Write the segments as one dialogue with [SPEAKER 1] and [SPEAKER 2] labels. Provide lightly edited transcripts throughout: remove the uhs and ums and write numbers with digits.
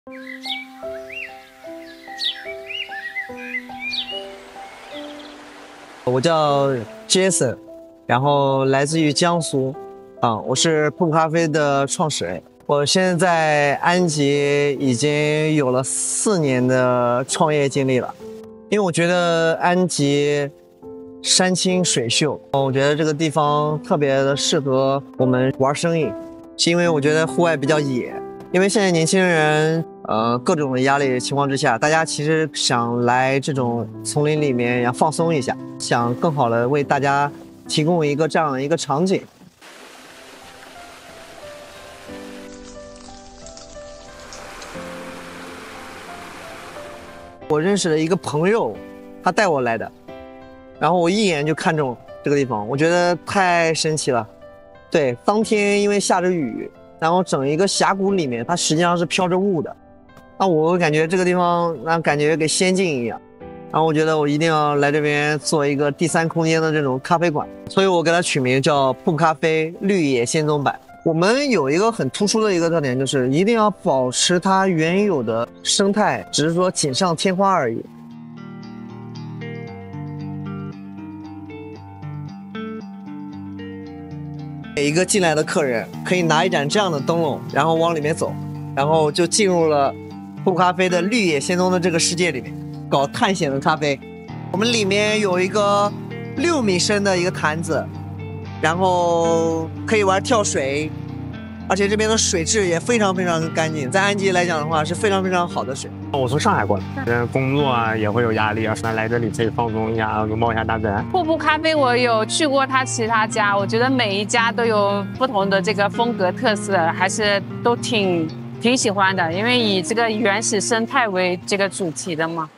[SPEAKER 1] 我叫 Jason，然后来自于江苏，我是瀑布咖啡的创始人。我现在在安吉已经有了4年的创业经历了，因为我觉得安吉山清水秀，我觉得这个地方特别的适合我们玩生意，是因为我觉得户外比较野。因为现在年轻人，各种的压力情况之下，大家其实想来这种丛林里面要放松一下，想更好的为大家提供一个这样的一个场景。我认识了一个朋友，他带我来的，然后我一眼就看中这个地方，我觉得太神奇了。对，当天因为下着雨。然后整一个峡谷里面，它实际上是飘着雾的。那我感觉这个地方，感觉跟仙境一样。然后我觉得我一定要来这边做一个第3空间的这种咖啡馆，所以我给它取名叫瀑布咖啡绿野仙踪版。我们有一个很突出的一个特点，就是一定要保持它原有的生态，只是说锦上添花而已。每一个进来的客人可以拿一盏这样的灯笼，然后往里面走，然后就进入了瀑布咖啡的绿野仙踪的这个世界里面，搞探险的咖啡。我们里面有一个6米深的一个坛子，然后可以玩跳水，而且这边的水质也非常非常干净，在安吉来讲的话是非常非常好的水。
[SPEAKER 2] 我从上海过来，工作也会有压力，来这里可以放松一下，拥抱一下大自然。
[SPEAKER 3] 瀑布咖啡我有去过它其他家，我觉得每一家都有不同的这个风格特色，还是都挺喜欢的，因为以这个原始生态为这个主题的嘛。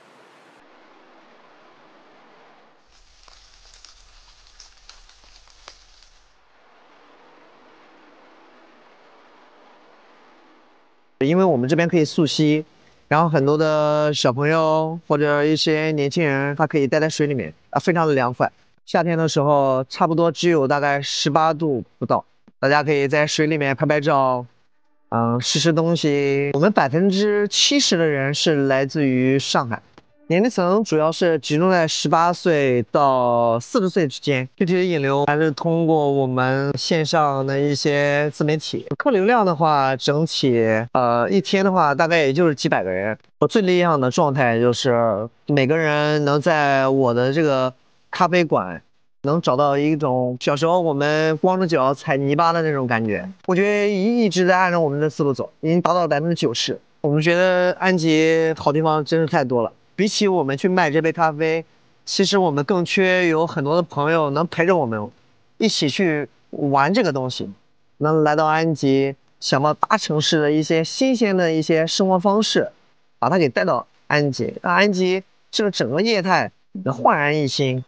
[SPEAKER 1] 因为我们这边可以溯溪，然后很多的小朋友或者一些年轻人，他可以待在水里面，非常的凉快。夏天的时候，差不多只有大概18度不到，大家可以在水里面拍拍照，吃东西。我们70%的人是来自于上海。年龄层主要是集中在18岁到40岁之间，具体的引流还是通过我们线上的一些自媒体。客流量的话，整体一天的话大概也就是几百个人。我最理想的状态就是每个人能在我的这个咖啡馆能找到一种小时候我们光着脚踩泥巴的那种感觉。我觉得一直在按照我们的思路走，已经达到了90%。我们觉得安吉好地方真是太多了。比起我们去卖这杯咖啡，其实我们更缺有很多的朋友能陪着我们一起去玩这个东西，能来到安吉，想到大城市的一些新鲜的一些生活方式，把它给带到安吉，让安吉这个整个业态焕然一新。